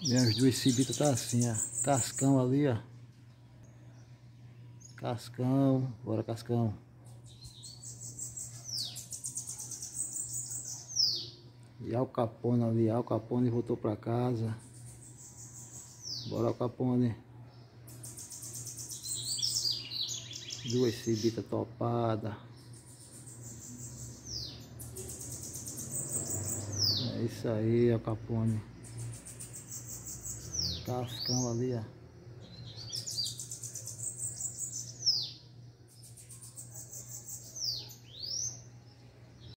Minhas duas cibitas tá assim, ó. Cascão ali, ó. Cascão, bora Cascão. E Al Capone ali, Al Capone voltou pra casa. Bora Al Capone. Duas cibitas topadas. É isso aí, Al Capone. Cascão ali, ó.